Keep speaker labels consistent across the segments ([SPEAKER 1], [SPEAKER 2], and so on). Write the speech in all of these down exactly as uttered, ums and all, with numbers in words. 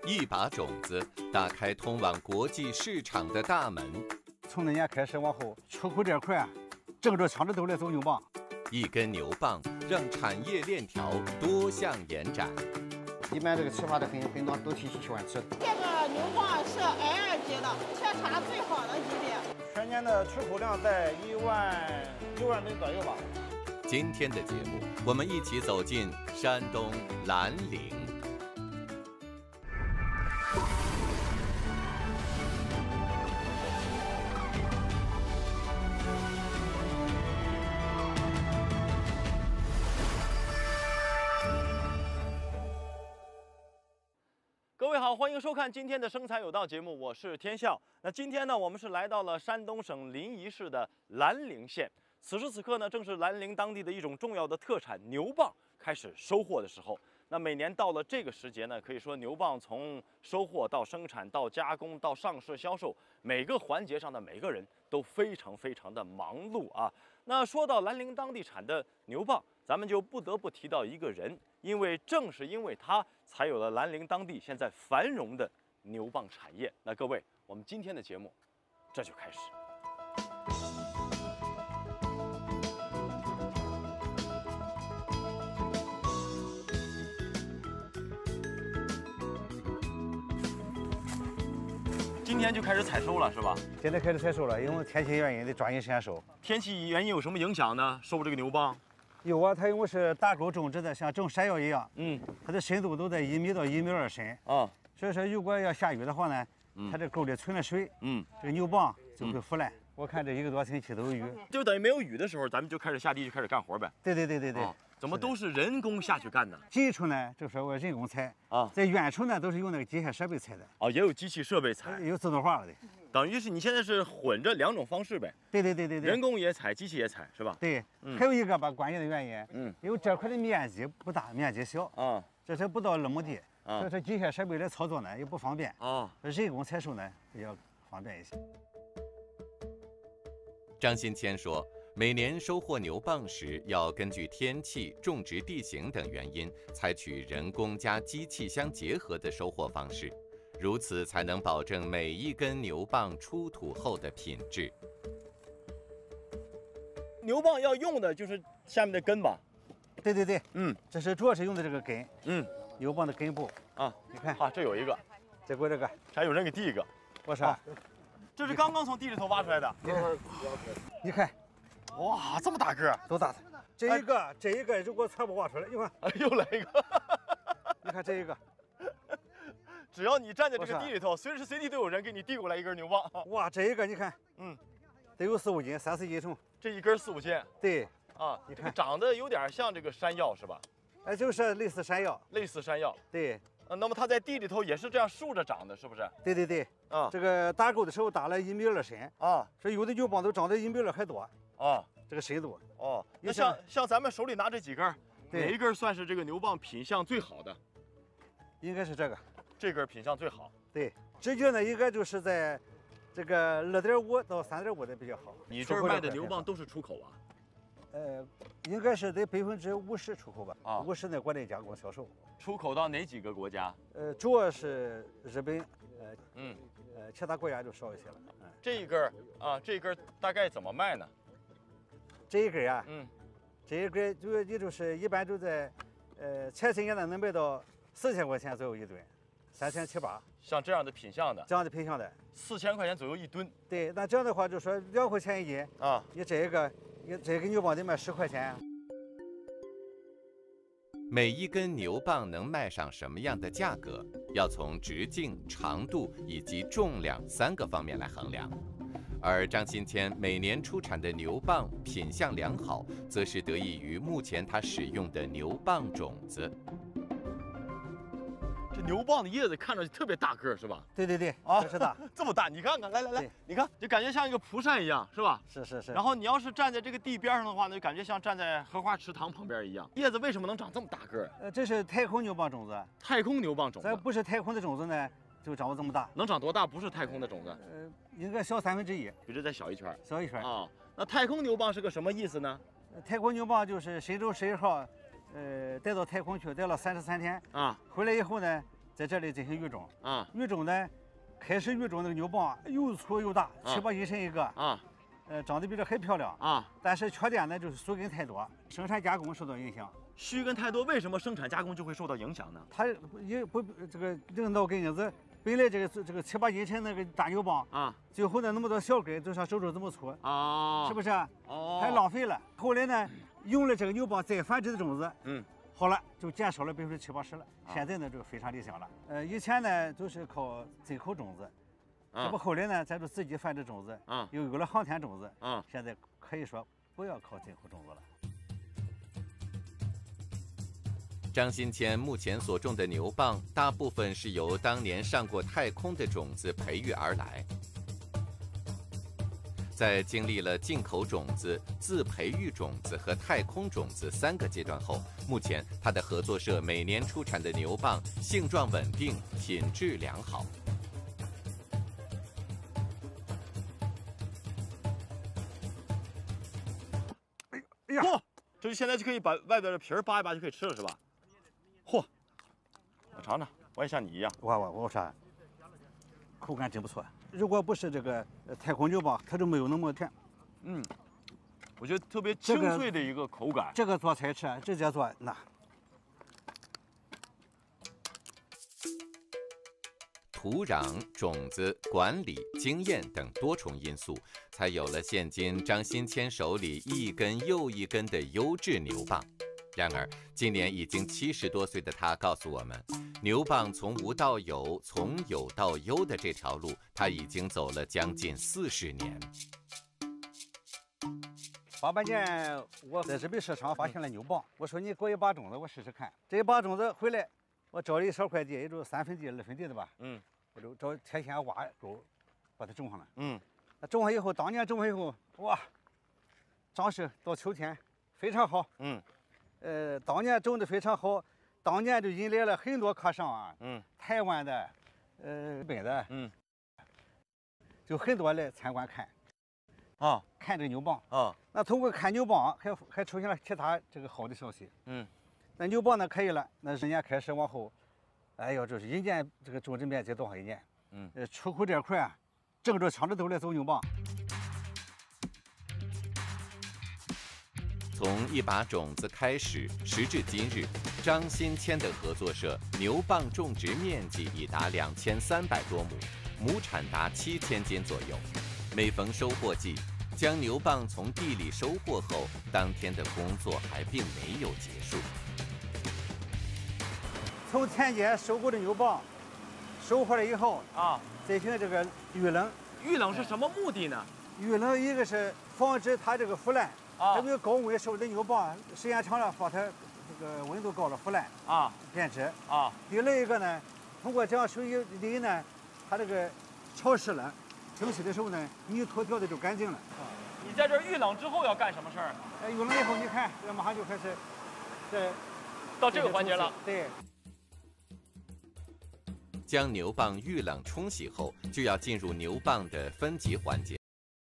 [SPEAKER 1] 一把种子打开通往国际市场的大门。
[SPEAKER 2] 从那年开始往后，出口这块争着抢着都来走牛蒡。
[SPEAKER 1] 一根牛蒡让产业链条多项延展。
[SPEAKER 3] 一般这个吃法的很很多都挺喜欢吃。
[SPEAKER 4] 这个牛蒡是 A 二级的，切茶最好的级别。
[SPEAKER 5] 全年的出口量在一万六万吨左右吧。
[SPEAKER 1] 今天的节目，我们一起走进山东兰陵。
[SPEAKER 5] 各位好，欢迎收看今天的《生财有道》节目，我是天笑。那今天呢，我们是来到了山东省临沂市的兰陵县。此时此刻呢，正是兰陵当地的一种重要的特产牛蒡开始收获的时候。那每年到了这个时节呢，可以说牛蒡从收获到生产到加工到上市销售，每个环节上的每个人都非常非常的忙碌啊。那说到兰陵当地产的牛蒡，咱们就不得不提到一个人，因为正是因为他，才有了兰陵当地现在繁荣的牛蒡产业。那各位，我们今天的节目这就开始。今天就开始采收了，是吧？
[SPEAKER 2] 现在开始采收了，因为天气原因得抓紧时间收。
[SPEAKER 5] 天气原因有什么影响呢？收这个牛蒡？
[SPEAKER 2] 有啊，它因为是大沟种植的，像种山药一样，
[SPEAKER 5] 嗯，
[SPEAKER 2] 它的深度都在一米到一米二深
[SPEAKER 5] 啊。
[SPEAKER 2] 所以说，如果要下雨的话呢，嗯、它这沟里存了水，
[SPEAKER 5] 嗯，
[SPEAKER 2] 这个牛蒡就会腐烂。嗯、我看这一个多星期都有雨，
[SPEAKER 5] 就等于没有雨的时候，咱们就开始下地就开始干活呗。
[SPEAKER 2] 对对对对对。哦，
[SPEAKER 5] 怎么都是人工下去干呢？
[SPEAKER 2] 近处呢，就是我人工采啊，在远处呢，都是用那个机械设备采的。
[SPEAKER 5] 哦，也有机器设备采，
[SPEAKER 2] 有自动化了的。
[SPEAKER 5] 等于是你现在是混着两种方式呗？
[SPEAKER 2] 对对对对对。
[SPEAKER 5] 人工也采，机器也采，是吧？
[SPEAKER 2] 对。嗯、还有一个吧，关键的原因，
[SPEAKER 5] 嗯，
[SPEAKER 2] 因为这块的面积不大，面积小啊，这是不到二亩地，啊、所以说机械设备来操作呢也不方便啊，人工采收呢比较方便一些。
[SPEAKER 1] 张新谦说，每年收获牛蒡时，要根据天气、种植地形等原因，采取人工加机器相结合的收获方式，如此才能保证每一根牛蒡出土后的品质。
[SPEAKER 5] 牛蒡要用的就是下面的根吧？
[SPEAKER 2] 对对对，
[SPEAKER 5] 嗯，
[SPEAKER 2] 这是主要是用的这个根，
[SPEAKER 5] 嗯，
[SPEAKER 2] 牛蒡的根部
[SPEAKER 5] 啊，
[SPEAKER 2] 你看
[SPEAKER 5] 啊，这有一个，
[SPEAKER 2] 再给我这个，
[SPEAKER 5] 还有人给递一个，
[SPEAKER 2] 我说、啊，
[SPEAKER 5] 这是刚刚从地里头挖出来的，
[SPEAKER 2] 你看，你看。
[SPEAKER 5] 哇，这么大个，
[SPEAKER 2] 多大的？这一个，哎、这一个，如果全部挖出来，你看，
[SPEAKER 5] 哎，又来一个。
[SPEAKER 2] 你看这一个，
[SPEAKER 5] 只要你站在这个地里头，随时随地都有人给你递过来一根牛蒡。
[SPEAKER 2] 哇，这一个你看，
[SPEAKER 5] 嗯，
[SPEAKER 2] 得有四五斤，三四斤重。
[SPEAKER 5] 这一根四五斤。
[SPEAKER 2] 对，
[SPEAKER 5] 啊，
[SPEAKER 2] 你看，
[SPEAKER 5] 这个长得有点像这个山药是吧？
[SPEAKER 2] 哎，就是类似山药。
[SPEAKER 5] 类似山药。
[SPEAKER 2] 对。
[SPEAKER 5] 呃，那么它在地里头也是这样竖着长的，是不是？
[SPEAKER 2] 对对对。啊，这个打沟的时候打了一米二深啊，说有的牛蒡都长到一米二还多。啊，这个深度
[SPEAKER 5] 哦，那像像咱们手里拿这几根，哪一根算是这个牛蒡品相最好的？
[SPEAKER 2] 应该是这个，
[SPEAKER 5] 这根品相最好。
[SPEAKER 2] 对，直径呢应该就是在这个二点五到三点五的比较好。
[SPEAKER 5] 你这儿卖的牛蒡都是出口啊？
[SPEAKER 2] 呃，应该是得百分之五十出口吧？啊，五十在国内加工销售。
[SPEAKER 5] 出口到哪几个国家？
[SPEAKER 2] 呃，主要是日本，呃，嗯，呃，其他国家就少一些了。
[SPEAKER 5] 嗯，这一根啊，这一根大概怎么卖呢？
[SPEAKER 2] 这一根啊，
[SPEAKER 5] 嗯，
[SPEAKER 2] 这一根就也就是一般都在，呃，前些年呢能卖到四千块钱左右一吨，三千七八。
[SPEAKER 5] 像这样的品相的，
[SPEAKER 2] 这样的品相的，
[SPEAKER 5] 四千块钱左右一吨。
[SPEAKER 2] 对，那这样的话就说两块钱一斤啊，你这个，你这个牛蒡得卖十块钱。
[SPEAKER 1] 每一根牛蒡能卖上什么样的价格，要从直径、长度以及重量三个方面来衡量。而张新谦每年出产的牛蒡品相良好，则是得益于目前他使用的牛蒡种子。
[SPEAKER 5] 这牛蒡的叶子看着特别大个，是吧？
[SPEAKER 2] 对对对，啊，是大，
[SPEAKER 5] 这么大，你看看，来来来，你看，就感觉像一个蒲扇一样，是吧？
[SPEAKER 2] 是是是。
[SPEAKER 5] 然后你要是站在这个地边上的话呢，就感觉像站在荷花池塘旁边一样。叶子为什么能长这么大个？
[SPEAKER 2] 呃，这是太空牛蒡种子。
[SPEAKER 5] 太空牛蒡种子。
[SPEAKER 2] 咱不是太空的种子呢，就长得这么大。
[SPEAKER 5] 能长多大？不是太空的种子。
[SPEAKER 2] 呃，应该小三分之一，
[SPEAKER 5] 比这再小一圈。
[SPEAKER 2] 小一圈
[SPEAKER 5] 啊。那太空牛蒡是个什么意思呢？
[SPEAKER 2] 太空牛蒡就是神舟十一号，呃，带到太空去，带了三十三天啊，回来以后呢。 在这里进行育种。
[SPEAKER 5] 啊，
[SPEAKER 2] 育种呢，开始育种那个牛蒡又粗又大，七八英寸一个。
[SPEAKER 5] 啊。
[SPEAKER 2] 呃，长得比这还漂亮
[SPEAKER 5] 啊。但
[SPEAKER 2] 是缺点呢，就是须根太多，生产加工受到影响。
[SPEAKER 5] 须根太多，为什么生产加工就会受到影响呢？
[SPEAKER 2] 它也不这个这个脑根子，本来这个这个七八英寸那个大牛蒡啊，最后呢那么多小根，就像手肘这么粗啊，是不是？哦，还浪费了。后来呢，用了这个牛蒡再繁殖的种子，嗯，好了，就减少了百分之七八十了。现在呢，就非常理想了。呃，以前呢都是靠进口种子，这不后来呢，咱就自己繁殖种子，啊，又有了航天种子，啊，现在可以说不要靠进口种子了。
[SPEAKER 1] 张新谦目前所种的牛蒡，大部分是由当年上过太空的种子培育而来。在经历了进口种子、自培育种子和太空种子三个阶段后，目前他的合作社每年出产的牛蒡性状稳定，品质良好。
[SPEAKER 5] 哎呀，这就现在就可以把外边的皮儿扒一扒就可以吃了，是吧？嚯，我尝尝，我也像你一样。
[SPEAKER 2] 哇哇，我说，口感真不错。如果不是这个太空牛蒡，它就没有那么甜。
[SPEAKER 5] 嗯，我觉得特别清脆的一个口感。
[SPEAKER 2] 这个做菜吃，直接做那。
[SPEAKER 1] 土壤、种子、管理、经验等多重因素，才有了现今张新谦手里一根又一根的优质牛蒡。然而，今年已经七十多岁的他告诉我们，牛蒡从无到有、从有到优的这条路，他已经走了将近四十年。
[SPEAKER 2] 八八年，我在日本市场发现了牛蒡，我说你给我一把种子，我试试看。这一把种子回来，我找了一小块地，也就三分地、二分地的吧，嗯，我就找铁锨挖沟，把它种上了。嗯，那种上以后，当年种上以后，哇，长势到秋天非常好。嗯。呃，当年种的非常好，当年就引来了很多客商啊，嗯，台湾的，呃，日本的，嗯，就很多来参观看，啊，看这个牛蒡啊。那通过看牛蒡，还还出现了其他这个好的消息，嗯，那牛蒡呢可以了，那十年开始往后，哎呦，这是一年这个种植面积多少一年，嗯，呃，出口这块啊，正着抢着头来走牛蒡。
[SPEAKER 1] 从一把种子开始，时至今日，张新谦的合作社牛蒡种植面积已达两千三百多亩，亩产达七千斤左右。每逢收获季，将牛蒡从地里收获后，当天的工作还并没有结束。
[SPEAKER 2] 从田间收获的牛蒡，收获了以后啊，进行这个预冷。
[SPEAKER 5] 预冷是什么目的呢？
[SPEAKER 2] 预冷一个是防止它这个腐烂。啊，这个高温收的牛蒡，时间长了，把它这个温度高了腐烂啊，变质啊。第二一个呢，通过这样水淋呢，它这个潮湿了，清洗的时候呢，泥土掉的就干净了。啊，
[SPEAKER 5] 你在这预冷之后要干什么事儿？
[SPEAKER 2] 哎，预冷以后，你看，这马上就开始，这
[SPEAKER 5] 到这个环节了。
[SPEAKER 2] 对。
[SPEAKER 1] 将牛蒡预冷冲洗后，就要进入牛蒡的分级环节。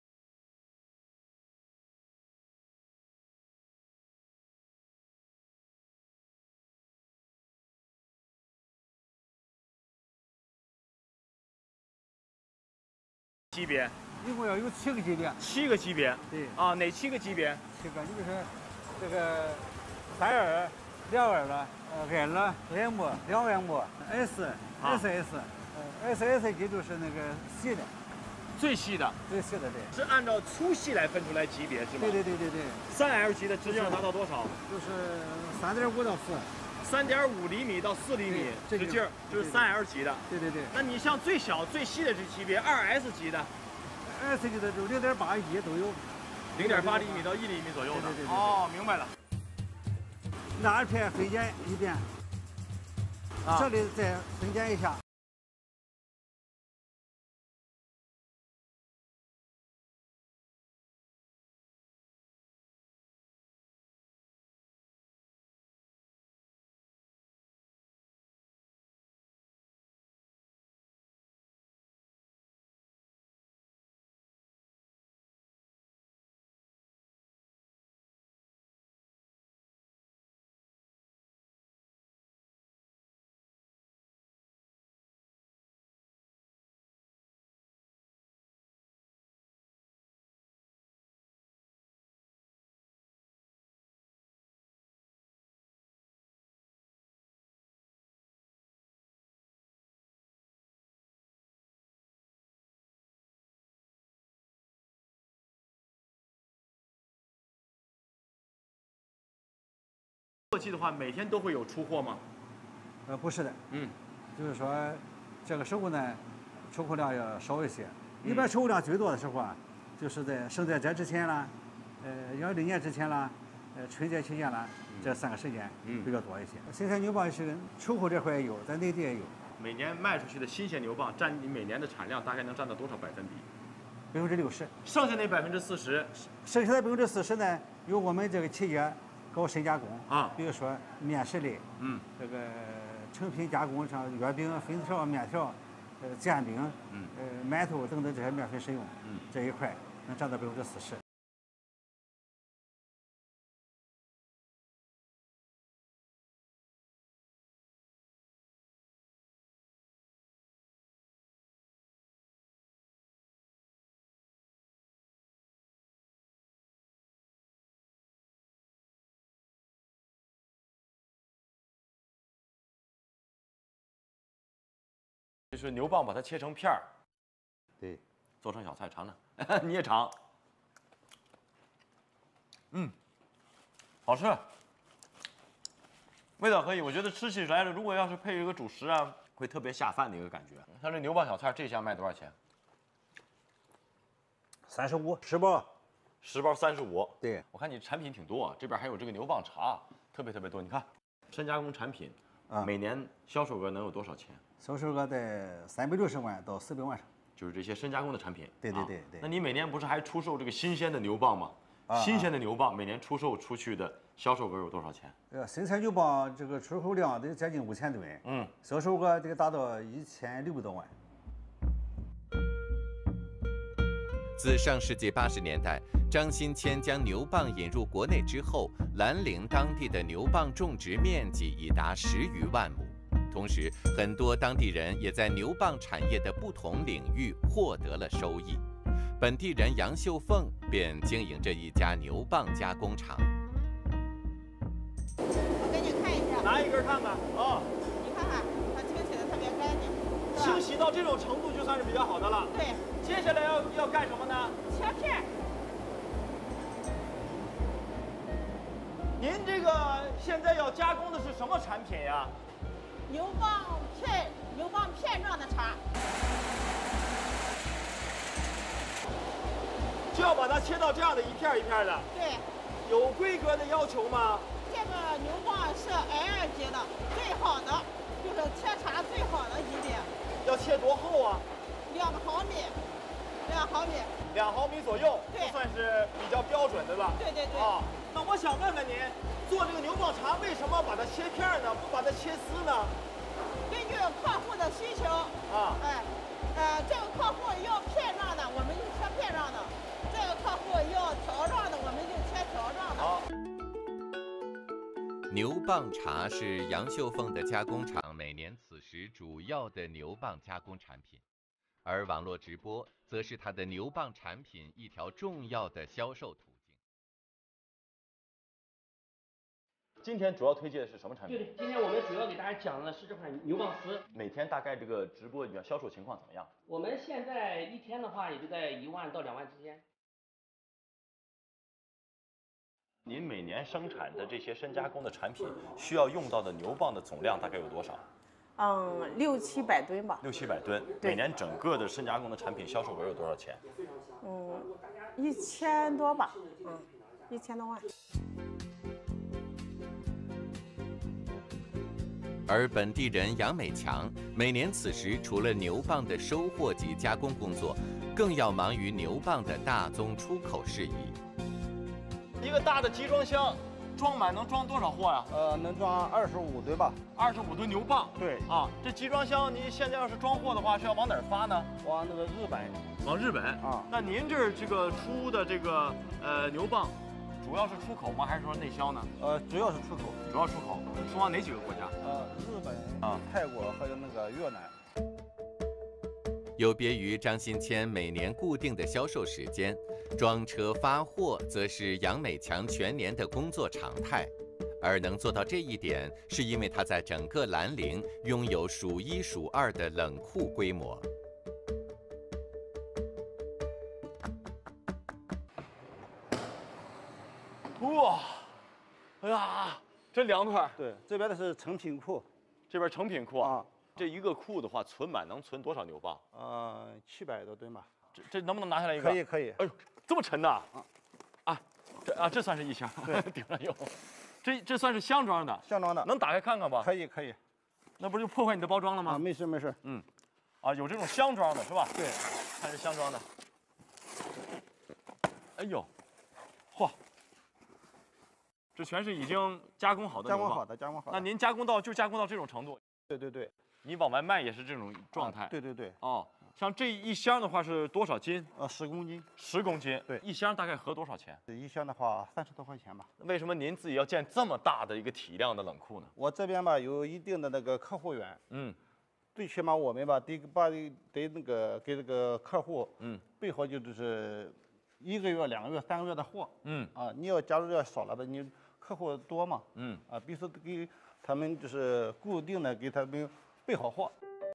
[SPEAKER 5] 级别
[SPEAKER 2] 一共要有七个级别，
[SPEAKER 5] 七个级别，
[SPEAKER 2] 对
[SPEAKER 5] 啊，哪七个级别？
[SPEAKER 2] 七个，你比如说这个三二、两二了，呃，I 了、M、两 M、S、S S， 呃 ，S S 级就是那个细的，
[SPEAKER 5] 最细的，
[SPEAKER 2] 最细的对。
[SPEAKER 5] 是按照粗细来分出来级别是吗？
[SPEAKER 2] 对对对对对。
[SPEAKER 5] 三 L 级的直径达到多少？
[SPEAKER 2] 就是三点五到四。
[SPEAKER 5] 三点五厘米到四厘米直径，就是三 L 级的。
[SPEAKER 2] 对对对。
[SPEAKER 5] 那你像最小最细的这级别，二 S 级的
[SPEAKER 2] ，S 级的就零点八一都有，
[SPEAKER 5] 零点八厘米到一厘米左右的。对对对。哦，明白了。
[SPEAKER 2] 那二片分拣一遍，这里再分拣一下。
[SPEAKER 5] 货季的话，每天都会有出货吗？
[SPEAKER 2] 呃，不是的，
[SPEAKER 5] 嗯，
[SPEAKER 2] 就是说这个时候呢，出货量要少一些。一般出货量最多的时候啊，就是在圣诞节之前啦，呃，阳历年之前啦，呃，春节期间啦，这三个时间比较多一些。新鲜牛蒡是出口这块也有，在内地也有。
[SPEAKER 5] 每年卖出去的新鲜牛蒡占你每年的产量大概能占到多少百分比？
[SPEAKER 2] 百分之六十。
[SPEAKER 5] 剩下那百分之四十，
[SPEAKER 2] 剩下的百分之四十呢，由我们这个企业搞深加工
[SPEAKER 5] 啊，
[SPEAKER 2] 比如说面食类，
[SPEAKER 5] 嗯，
[SPEAKER 2] 这个成品加工，像月饼、粉条、面条。呃，煎饼，
[SPEAKER 5] 嗯，
[SPEAKER 2] 呃，馒头等等这些面粉使用，
[SPEAKER 5] 嗯，
[SPEAKER 2] 这一块能占到百分之四十。
[SPEAKER 5] 就是牛蒡把它切成片儿，
[SPEAKER 2] 对，
[SPEAKER 5] 做成小菜尝尝，你也尝。嗯，好吃，味道可以。我觉得吃起来了，如果要是配一个主食啊，会特别下饭的一个感觉。像这牛蒡小菜，这箱卖多少钱？
[SPEAKER 2] 三十五，十包，
[SPEAKER 5] 十包三十五。
[SPEAKER 2] 对，
[SPEAKER 5] 我看你产品挺多啊，这边还有这个牛蒡茶，特别特别多。你看，深加工产品，啊，每年销售额能有多少钱？
[SPEAKER 2] 销售额在三百六十万到四百万上。
[SPEAKER 5] 就是这些深加工的产品。
[SPEAKER 2] 对对对对。
[SPEAKER 5] 那你每年不是还出售这个新鲜的牛蒡吗？新鲜的牛蒡每年出售出去的销售额有多少钱？
[SPEAKER 2] 呃，生产牛蒡这个出口量得接近五千吨，
[SPEAKER 5] 嗯，
[SPEAKER 2] 销售额得达到一千六百多万。
[SPEAKER 1] 自上世纪八十年代，张新谦将牛蒡引入国内之后，兰陵当地的牛蒡种植面积已达十余万亩。同时，很多当地人也在牛蒡产业的不同领域获得了收益。本地人杨秀凤便经营着一家牛蒡加工厂。
[SPEAKER 4] 我给你看一下，
[SPEAKER 5] 拿一根看看啊，
[SPEAKER 4] 你看看，它清洗的特别干净，
[SPEAKER 5] 清洗到这种程度就算是比较好的了。
[SPEAKER 4] 对，
[SPEAKER 5] 接下来要要干什么呢？
[SPEAKER 4] 切片。
[SPEAKER 5] 您这个现在要加工的是什么产品呀？
[SPEAKER 4] 牛蒡片，牛蒡片状的茶。
[SPEAKER 5] 就要把它切到这样的一片一片的。
[SPEAKER 4] 对。
[SPEAKER 5] 有规格的要求吗？
[SPEAKER 4] 这个牛蒡是 L 级的，最好的，就是切茶最好的级别。
[SPEAKER 5] 要切多厚啊？
[SPEAKER 4] 两毫米，两毫米。
[SPEAKER 5] 两毫米左右，
[SPEAKER 4] 对，
[SPEAKER 5] 算是比较标准的了。
[SPEAKER 4] 对对对。
[SPEAKER 5] 啊，那我想问问您，做这个牛蒡茶为什么把它切片呢？不把它切丝呢？
[SPEAKER 4] 根据客户的需求
[SPEAKER 5] 啊，
[SPEAKER 4] 哎，呃，这个客户要片状的，我们就切片状的；这个客户要条状的，我们就切条状的。
[SPEAKER 5] 好。
[SPEAKER 1] 牛蒡茶是杨秀凤的加工厂每年此时主要的牛蒡加工产品，而网络直播则是它的牛蒡产品一条重要的销售途径。
[SPEAKER 5] 今天主要推荐的是什么产品？
[SPEAKER 6] 对对，今天我们主要给大家讲的是这款牛蒡丝。
[SPEAKER 5] 每天大概这个直播里面销售情况怎么样？
[SPEAKER 6] 我们现在一天的话，也就在一万到两万之间。
[SPEAKER 5] 您每年生产的这些深加工的产品，需要用到的牛蒡的总量大概有多少？
[SPEAKER 4] 嗯，六七百吨吧。
[SPEAKER 5] 六七百吨。每年整个的深加工的产品销售额有多少钱？
[SPEAKER 4] 嗯，一千多吧。嗯，一千多万。
[SPEAKER 1] 而本地人杨美强每年此时除了牛蒡的收获及加工工作，更要忙于牛蒡的大宗出口事宜。
[SPEAKER 5] 一个大的集装箱，装满能装多少货呀？
[SPEAKER 3] 呃，能装二十五吨吧。
[SPEAKER 5] 二十五吨牛蒡。
[SPEAKER 3] 对
[SPEAKER 5] 啊，这集装箱您现在要是装货的话，是要往哪儿发呢？
[SPEAKER 3] 往那个日本。
[SPEAKER 5] 往日本
[SPEAKER 3] 啊？
[SPEAKER 5] 那您这儿这个出的这个呃牛蒡，主要是出口吗？还是说内销呢？
[SPEAKER 3] 呃，主要是出口。
[SPEAKER 5] 主要出口，出往哪几个国家？
[SPEAKER 3] 呃，日本
[SPEAKER 5] 啊、
[SPEAKER 3] 泰国还有那个越南。
[SPEAKER 1] 有别于张新谦每年固定的销售时间，装车发货则是杨美强全年的工作常态。而能做到这一点，是因为他在整个兰陵拥有数一数二的冷库规模。
[SPEAKER 5] 哇，哎呀， 这两块，
[SPEAKER 2] 对，这边的是成品库
[SPEAKER 5] 这边成品库
[SPEAKER 2] 啊，
[SPEAKER 5] 这一个库的话，存满能存多少牛蒡？
[SPEAKER 2] 呃，七百多吨吧。
[SPEAKER 5] 这这能不能拿下来一个？
[SPEAKER 2] 可以可以。
[SPEAKER 5] 哎呦，这么沉呐！啊，这啊这算是一箱，顶上有。这这算是箱装的，
[SPEAKER 2] 箱装的，
[SPEAKER 5] 能打开看看吧？
[SPEAKER 2] 可以可以。
[SPEAKER 5] 那不就破坏你的包装了吗？
[SPEAKER 2] 啊，没事没事。
[SPEAKER 5] 嗯，啊，有这种箱装的是吧？
[SPEAKER 2] 对，
[SPEAKER 5] 看是箱装的。哎呦，嚯，这全是已经加工好的牛蒡。
[SPEAKER 2] 加工好的，加工好的。
[SPEAKER 5] 那您加工到就加工到这种程度？
[SPEAKER 2] 对对对。
[SPEAKER 5] 你往外卖也是这种状态？
[SPEAKER 2] 啊、对对对。
[SPEAKER 5] 哦，像这一箱的话是多少斤？
[SPEAKER 2] 呃，十公斤。
[SPEAKER 5] 十公斤。
[SPEAKER 2] 对，
[SPEAKER 5] 一箱大概合多少钱？
[SPEAKER 2] 一箱的话三十多块钱吧。
[SPEAKER 5] 为什么您自己要建这么大的一个体量的冷库呢？
[SPEAKER 2] 我这边吧有一定的那个客户源。
[SPEAKER 5] 嗯。
[SPEAKER 2] 最起码我们吧得把得那个给这个客户
[SPEAKER 5] 嗯
[SPEAKER 2] 备好就是一个月、两个月、三个月的货。
[SPEAKER 5] 嗯。
[SPEAKER 2] 啊，你要假如要少了的，你客户多嘛。
[SPEAKER 5] 嗯。
[SPEAKER 2] 啊，必须得给他们就是固定的给他们备好货。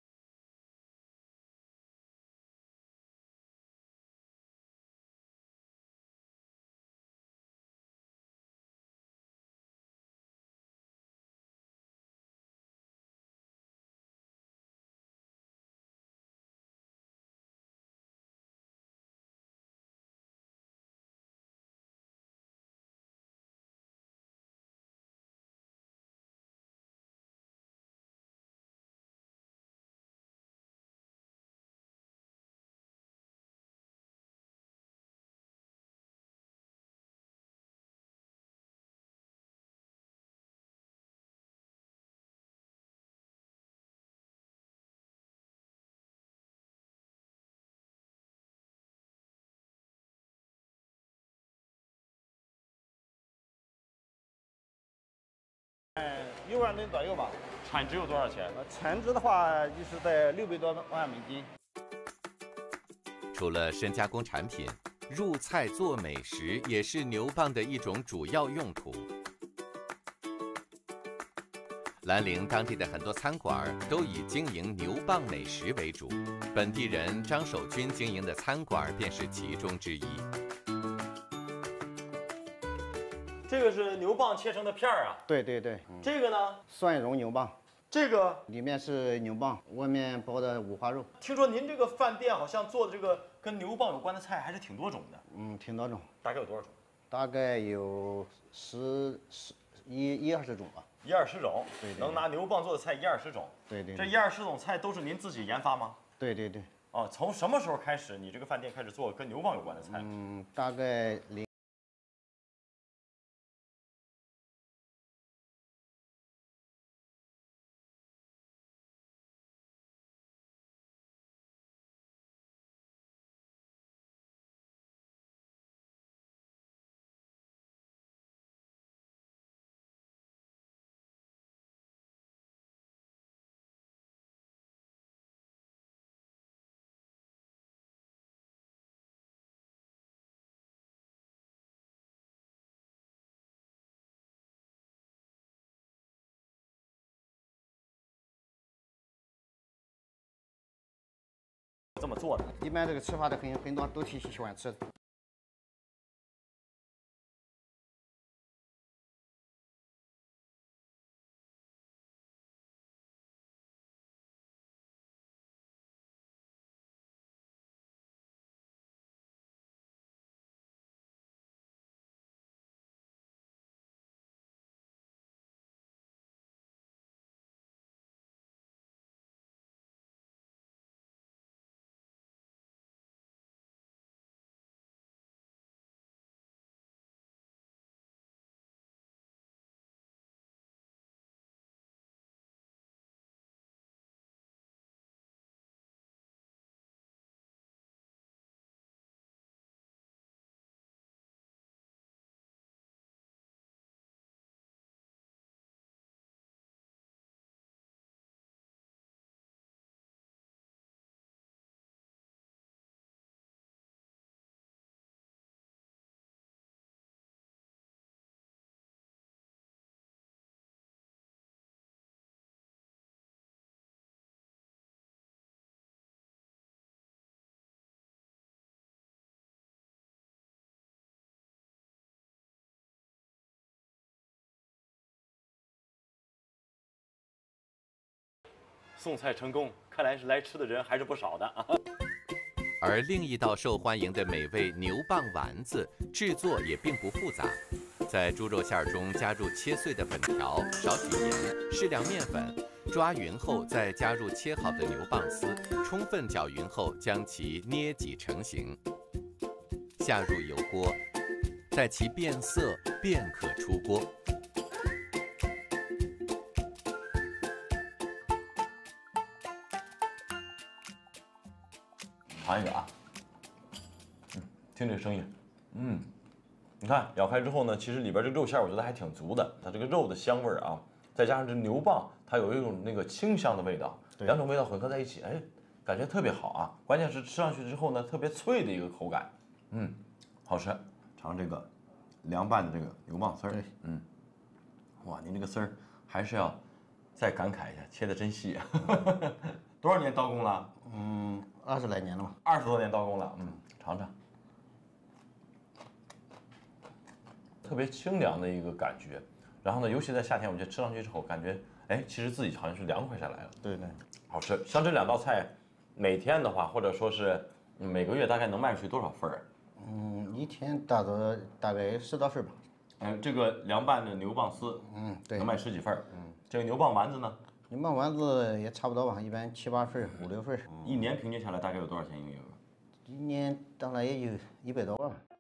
[SPEAKER 2] 嗯，一万吨左右吧。
[SPEAKER 5] 产值有多少钱？
[SPEAKER 2] 呃，产值的话就是在六百多万美金。
[SPEAKER 1] 除了深加工产品，入菜做美食也是牛蒡的一种主要用途。兰陵当地的很多餐馆都以经营牛蒡美食为主，本地人张守军经营的餐馆便是其中之一。
[SPEAKER 5] 这个是牛蒡切成的片儿啊。
[SPEAKER 3] 对对对，嗯、
[SPEAKER 5] 这个呢？
[SPEAKER 3] 蒜蓉牛蒡。
[SPEAKER 5] 这个
[SPEAKER 3] 里面是牛蒡，外面包的五花肉。
[SPEAKER 5] 听说您这个饭店好像做的这个跟牛蒡有关的菜还是挺多种的。
[SPEAKER 3] 嗯，挺多种。
[SPEAKER 5] 大概有多少种？
[SPEAKER 3] 大概有十十一一二十种吧。
[SPEAKER 5] 一二十种。
[SPEAKER 3] 对对对。
[SPEAKER 5] 能拿牛蒡做的菜一二十种。
[SPEAKER 3] 对对。
[SPEAKER 5] 这一二十种菜都是您自己研发吗？
[SPEAKER 3] 对对对。
[SPEAKER 5] 哦，从什么时候开始，你这个饭店开始做跟牛蒡有关的菜？
[SPEAKER 3] 嗯，大概零。
[SPEAKER 5] 这么做的，
[SPEAKER 3] 一般这个吃法的很很多都挺喜欢吃的。
[SPEAKER 5] 送菜成功，看来是来吃的人还是不少的啊。
[SPEAKER 1] 而另一道受欢迎的美味牛蒡丸子制作也并不复杂，在猪肉馅中加入切碎的粉条，少许盐，适量面粉，抓匀后再加入切好的牛蒡丝，充分搅匀后将其捏挤成型，下入油锅，待其变色便可出锅。
[SPEAKER 5] 尝一个啊，嗯，听这声音，嗯，你看咬开之后呢，其实里边这肉馅我觉得还挺足的，它这个肉的香味儿啊，再加上这牛蒡，它有一种那个清香的味道，两种味道混合在一起，哎，感觉特别好啊。关键是吃上去之后呢，特别脆的一个口感，嗯，好吃。尝这个凉拌的这个牛蒡丝儿，嗯，哇，您这个丝儿还是要再感慨一下，切的真细啊。多少年刀工了？
[SPEAKER 3] 嗯，二十来年了吧。
[SPEAKER 5] 二十多年刀工了，嗯，尝尝。特别清凉的一个感觉，然后呢，尤其在夏天，我觉得吃上去之后，感觉哎，其实自己好像是凉快下来了。
[SPEAKER 3] 对对，
[SPEAKER 5] 好吃。像这两道菜，每天的话，或者说是每个月大概能卖出去多少份儿？
[SPEAKER 3] 嗯，一天大多大概十多份吧。
[SPEAKER 5] 嗯，这个凉拌的牛蒡丝，
[SPEAKER 3] 嗯，对，
[SPEAKER 5] 能卖十几份儿。嗯，这个牛蒡丸子呢？
[SPEAKER 3] 牛蒡丸子也差不多吧，一般七八份、五六份。
[SPEAKER 5] 一年平均下来大概有多少钱一个月？
[SPEAKER 3] 一年当然也有一百多万吧。